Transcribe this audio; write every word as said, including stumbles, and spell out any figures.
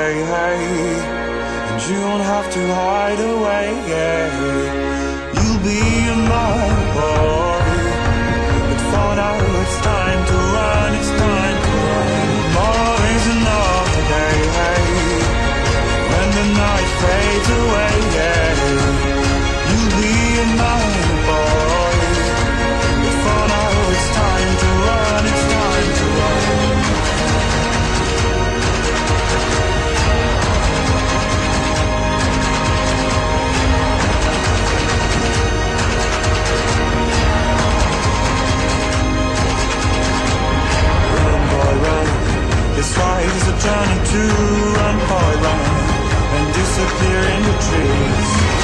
day, hey, and you don't have to hide away, yeah. You'll be in my body, but for now it's time to run, it's time to run. Tomorrow is another day, hey, when the night fades away, yeah. You'll be in my body, but for now it's time to run, it's time to run. The skies are turning to run, boy, run, and disappear in the trees.